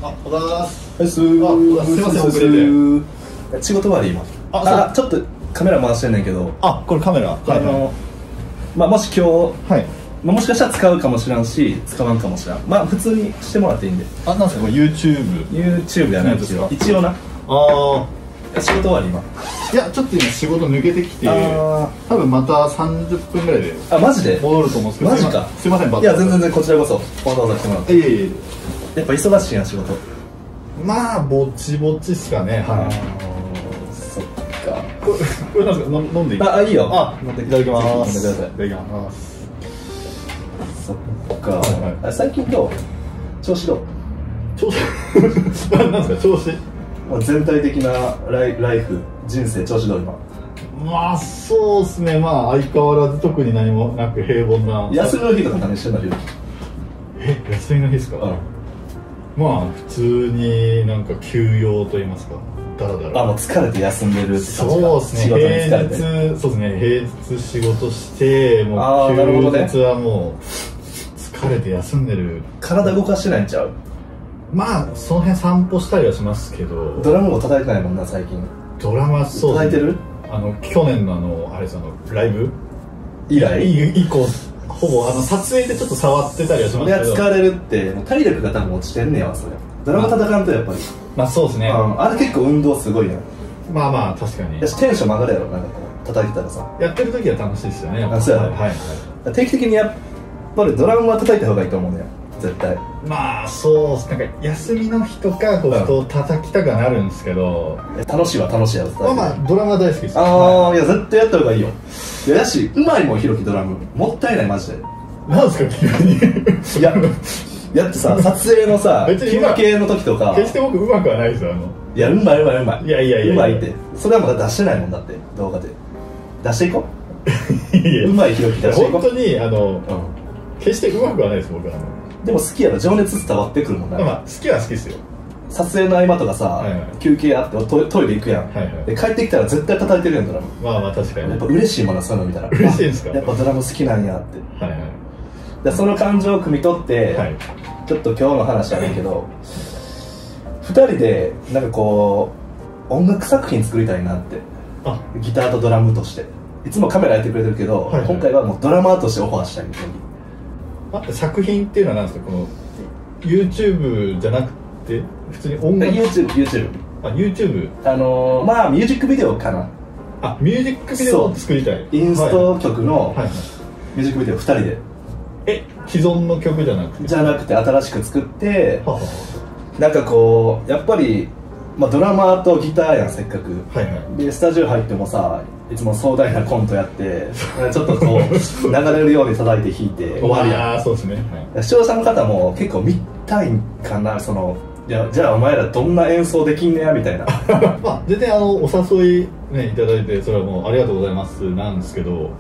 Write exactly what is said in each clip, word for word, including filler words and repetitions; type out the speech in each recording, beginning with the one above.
あ、おはようございます。 はい、すー。 すいません、遅れて。 仕事終わり今。あ、あちょっとカメラ回してんねんけど。 あ、これカメラ。 あの、まあもし今日、 はい。 まあもしかしたら使うかもしらんし、使わんかもしらん。まあ普通にしてもらっていいんで。 あ、なんですかこれ YouTube。 YouTube じゃないですよ。一応な。 ああ。 仕事終わり今。 いや、ちょっと今仕事抜けてきて、多分またさんじゅっぷんぐらいで。 あ、マジで戻ると思うんですけど。 マジか。 すいません、 いや、全然全然こちらこそ。わざわざ来てもらって。 いえいえ。 やっぱ忙しいやん、仕事。 まあ、ぼちぼちっすかね。はい。 そっか。 これ、これなんですか飲んでいい？ あ、いいよ。 あ、飲んでいただきます。 飲んでください。 いただきます。 そっか。最近どう？調子どう？ 調子なんですか調子？ 全体的なライライフ、人生調子どう今？ まあそうですね、まあ相変わらず特に何もなく平凡な。 休みの日とか何してんだよ。 え、休みの日ですか？うん、まあ普通になんか休養と言いますか、だらだら。 あ、もう疲れて休んでるって感じか。 そうですね、平日、そうですね、平日仕事してもう休日はもう疲れて休んでる。 体動かしてないんちゃう？ まあその辺散歩したりはしますけど。 ドラムも叩いてないもんな最近。 ドラムはそう叩いてる？ あの去年のあのあれです、あのライブ以来以降ほぼあの撮影でちょっと触ってたりはしますけど。いや疲れるってもう体力が多分落ちてんねやわそれ。ドラム叩かんとやっぱり。 まあそうですね。 あれ結構運動すごいやん。 まあまあ確かに。 テンション上がるやろなんか叩いてたらさ。 やってる時は楽しいですよね。 あ、そうやろ。 はいはい。 定期的にやっぱりドラムは叩いた方がいいと思うね絶対。 まあそうなんか休みの日とかこう人を叩きたくなるんですけど、 楽しいは楽しいやろ。 まあまあドラムは大好きです。 ああ、いや絶対やった方がいいよ。いやだしうまいもんひろきドラムもったいないマジで。 なんですか急に。 いややってさ撮影のさ休憩の時とか決して僕うまくはないですよ。あのいやうまいうまいうまい。 いやいやいやうまいってそれはまだ出してないもんだって動画で出していこう。うまいひろき出していこう。 本当にあの決してうまくはないです僕は。 でも好きやろ、情熱伝わってくるもんな。 まあ好きは好きですよ。 撮影の合間とかさ休憩あってトトイレ行くやん。で帰ってきたら絶対叩いてるやんドラム。 まあまあ確かにやっぱ嬉しいもんなそういうの見たら。 嬉しいんですか？ やっぱドラム好きなんやって。 はいはい。 でその感情を汲み取ってちょっと今日の話じゃないけどふたりでなんかこう音楽作品作りたいなって。ギターとドラムとしていつもカメラやってくれてるけど今回はもうドラマーとしてオファーしたいみたいな。 待って、作品っていうのは何ですか？この YouTube じゃなくて普通に音楽。 YouTube YouTube あ YouTube あのー、まあミュージックビデオかな。 あミュージックビデオを作りたい。 インスト曲のミュージックビデオふたりで。 え既存の曲じゃなくてじゃなくて新しく作ってなんかこうやっぱり、まあ、ドラマーとギターやんせっかく、はいはい、でスタジオ入ってもさいつも壮大なコントやってちょっとこう流れるように叩いて弾いて終わりやん。 あそうですね、はい、 視聴者の方も結構見たいんかな。そのいやじゃあお前らどんな演奏できんねやみたいな。 まあ全然あのお誘いねいただいてそれはもうありがとうございますなんですけど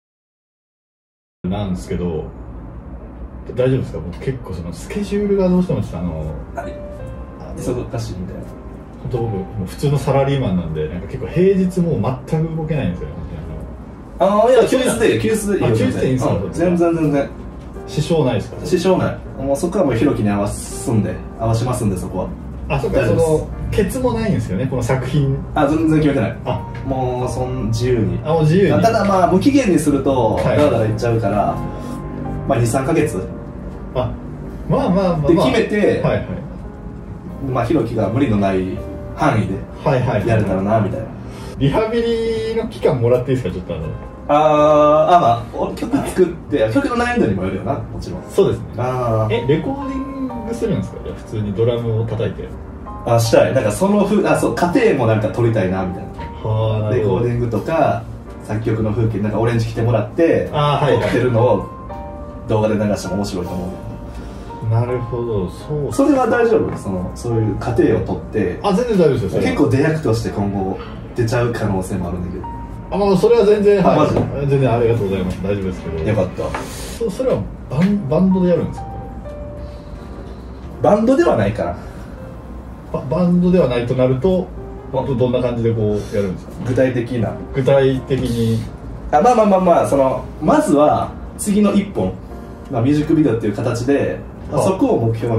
なんですけど大丈夫ですか？僕結構そのスケジュールがどうしてもちょっとあの忙しいみたいな。 本当僕もう普通のサラリーマンなんでなんか結構平日もう全く動けないんですよ。 ああいや休日で休日でいいよ。 休日でいいんですか？ 全然全然支障ないですか？ 支障ない。もうそこはもうひろきに合わすんで合わしますんでそこは。 あそうかそのケツもないんですよねこの作品。 あ全然決めてない。 あもうそん自由に。 あもう自由に。 ただまあ無期限にするとだらだらいっちゃうからまあにさんかげつ。 あまあまあまあで決めてはいはいまあひろきが無理のない範囲でやれたらなみたいな。 リハビリの期間もらっていいですか？ちょっとあのあーあまあ曲作って曲の難易度にもよるよなもちろん。 そうですね。 あえレコーディングするんですか？じゃあ普通にドラムを叩いて。 あしたい。なんかそのふあそう過程もなんか撮りたいなみたいな。はレコーディングとか作曲の風景なんかオレンジ着てもらって撮ってるのを動画で流しても面白いと思う。 なるほど、そう。 それは大丈夫？そのそういう過程を取ってあ全然大丈夫ですよ。 結構出役として今後出ちゃう可能性もあるんだけど。 あまあそれは全然はいマジ全然ありがとうございます。大丈夫ですけど。 よかった。 そそれはバンバンドでやるんですか？ バンドではないかな。 ババンドではないとなるとどんな感じでこうやるんですか？ 具体的な具体的にあまあまあまあまあそのまずは次の一本、まあ、ミュージックビデオっていう形でそこを目標に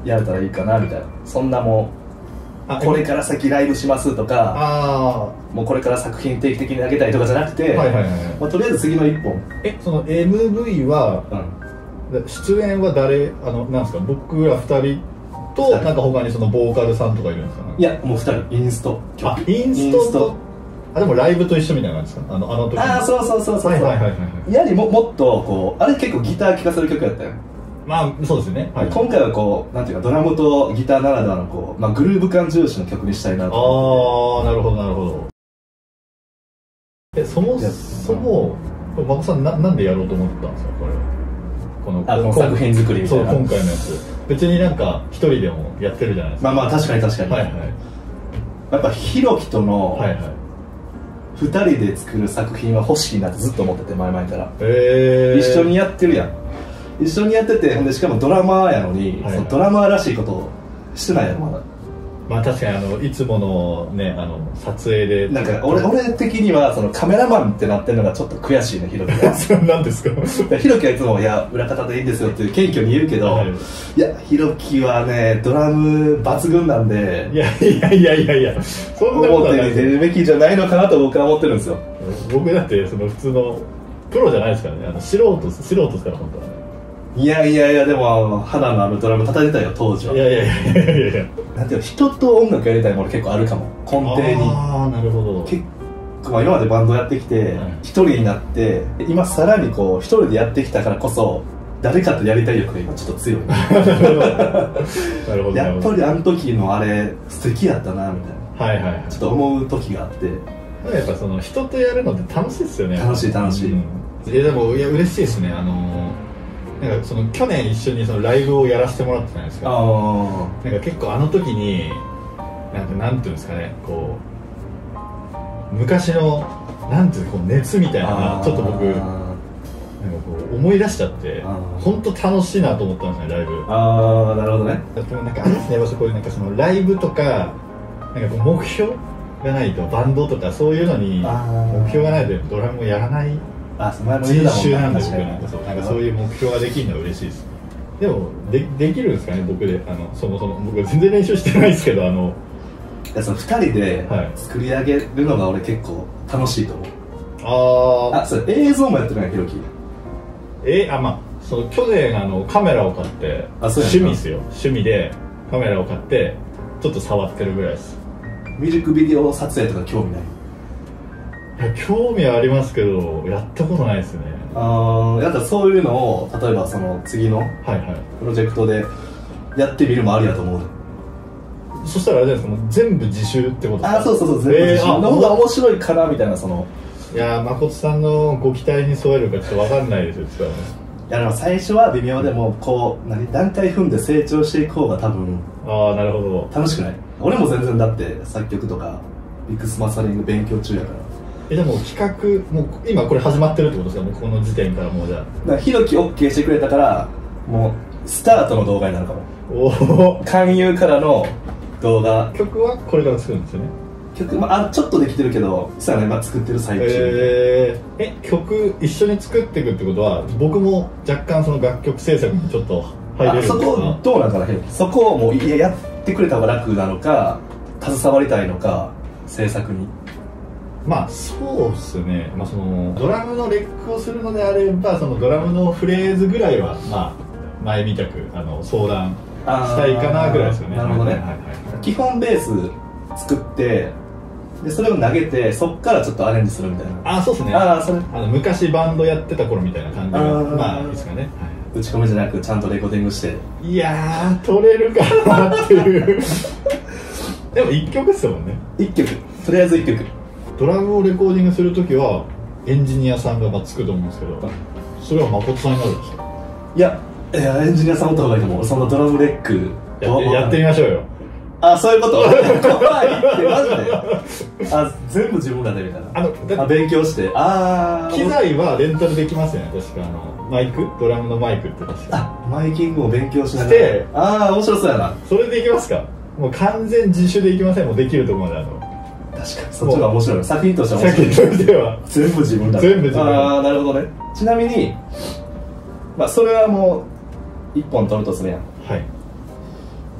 やれたらいいかなみたいな。そんなもうこれから先ライブしますとか、あもうこれから作品定期的に上げたいとかじゃなくて、とりあえず次の一本。 え、その エムブイ は、うん、出演は誰、あのなんですか、僕らふたりとなんか他にそのボーカルさんとかいるんですかね。 いやもうふたりインスト。 あ、インストと、あ、でもライブと一緒みたいな感じですか、あのあの時。 ああ、そうそうそうそう。はいはいはいはい。やはりももっとこう、あれ結構ギター聴かせる曲やったよ。 まあそうですね、 はい、今回はこうなんていうかドラムとギターならではのこう、まあ、グルーヴ感重視の曲にしたいなと思って。 ああ、なるほどなるほど。え、そもそも真子さんな、なんでやろうと思ったんですか、これは。このあ、この作品作りみたいな。 そう、今回のやつ別になんか一人でもやってるじゃないですか。 まあまあ確かに確かに、はいはい、やっぱひろきとのふたりで作る作品は欲しいなってずっと思ってて、前々から。へー、一緒にやってるやん、一緒にやってて、ほんでしかもドラマーやのに、はいはい、そのドラマーらしいことをしてないやろまだ。 まあ確かにあのいつものね、あの撮影でなんか俺俺的にはそのカメラマンってなってるのがちょっと悔しいね、ひろきが。 それなんですか。 ひろきはいつもいや裏方でいいんですよって謙虚に言うけど、はい、いやひろきはねドラム抜群なんで、 いやいやいやいやいや、 そんなことはない、表に出るべきじゃないのかなと僕は思ってるんですよ。 僕だってその普通のプロじゃないですからね、あの素人素人ですから本当はね。 いやいやいや、でも肌のあるドラム叩いてたよ当時は。いやいやいやいやいや、なんていうの、人と音楽やりたいもの結構あるかも、根底に。 ああ、なるほど。 結構、まあ、今までバンドやってきて一人になって、今さらにこう一人でやってきたからこそ誰かとやりたい欲が今ちょっと強い。なるほど。やっぱりあの時のあれ素敵やったなみたいな、はいはい、ちょっと思う時があって。 やっぱその人とやるのって楽しいですよね。 楽しい楽しい、うん、 えでもいや嬉しいですね。あのー、なんかその去年一緒にそのライブをやらせてもらってたじゃないですか。あなんか結構あの時になんかなんていうんですかね、こう昔のなんていうこう熱みたいなのがちょっと僕なんかこう思い出しちゃって本当楽しいなと思ったんですね、ライブ。 ああなるほどね。 なんかあれですね、やっぱこういうなんかそのライブとかなんかこう目標がないと、バンドとかそういうのに目標がないとドラムをやらない人種なんですよ。なんかそうなんかそういう目標ができるのは嬉しいです。でも で, できるんですかね、僕で。あのそもそも僕全然練習してないですけど、あのいやそのふたりで作り上げるのが俺結構楽しいと思う。ああ、それ映像もやってないひろき。 えー、あまあその去年あのカメラを買って、趣味ですよ、趣味でカメラを買ってちょっと触ってるぐらいです。 ミュージックビデオ撮影とか興味ない？ いや興味はありますけどやったことないですね。 ああ、やったらそういうのを例えばその次のプロジェクトでやってみるもありやと思う。 そしたらあれじゃないですか、もう全部自習ってことですか？ あそうそうそう、全部自習の方が面白いかなみたいな。そのいや誠さんのご期待に添えるかちょっと分かんないですよ、実はね。 いやでも最初は微妙でもこう何段階踏んで成長していく方が多分ああなるほど楽しくない？俺も全然だって作曲とかミックスマスタリング勉強中やから。 えでも企画もう今これ始まってるってことですか？もうこの時点からもうじゃあ。だからひろき OK してくれたからもうスタートの動画になるかも。おお。勧誘からの動画。 曲はこれから作るんですよね。 曲、まあ、ちょっとできてるけど実はね、まあ、作ってる最中。 えー、え曲一緒に作っていくってことは僕も若干その楽曲制作にちょっと入れるんですか？ あそこどうなんかな、ひろき。そこをもういややってくれた方が楽なのか携わりたいのか制作に。 まあそうっすね、まあ、そのドラムのレックをするのであればそのドラムのフレーズぐらいはまあ前みたくあの相談したいかなぐらいですよね。 なるほどね、はいはいはい、基本ベース作ってでそれを投げてそっからちょっとアレンジするみたいな。 あそうですね。あそれあの昔バンドやってた頃みたいな感じがまあいいですかね、はい、 打ち込みじゃなくちゃんとレコーディングして。 いやー取れるかなっていうでもいっきょくっすもんね。 いっきょく、とりあえずいっきょく。 ドラムをレコーディングするときはエンジニアさんがつくと思うんですけど、それは誠さんになるんですか？ いや、いやエンジニアさんおった方がいいと思う。そのドラムレックや, ってやってみましょうよ。 あ、そういうこと怖いってマジで。あ、全部自分らでみたいな。あのあ勉強して。あ機材はレンタルできますよね、確か。あのマイク、ドラムのマイクって確か。 あ、マイキングを勉強しながらして、ああ面白そうやな。 それでいきますか？もう完全自主でいきません？もうできると思うので。あの確かにそっちが面白い。作品としては面白い。作品としては全部自分だ。 全部自分。 ああなるほどね。ちなみにまあそれはもう一本取るとするやん。はい。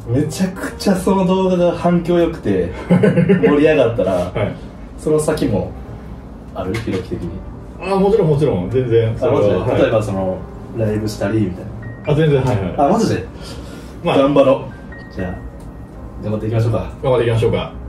めちゃくちゃその動画が反響良くて盛り上がったら、はい、その先もある？ひろき的に。 あ、もちろんもちろん全然。 あ、マジで、はい、例えばそのライブしたりみたいな。 あ、全然、はいはい。 あ、マジで、まあ、頑張ろう。じゃあ頑張っていきましょうか。 頑張っていきましょうか。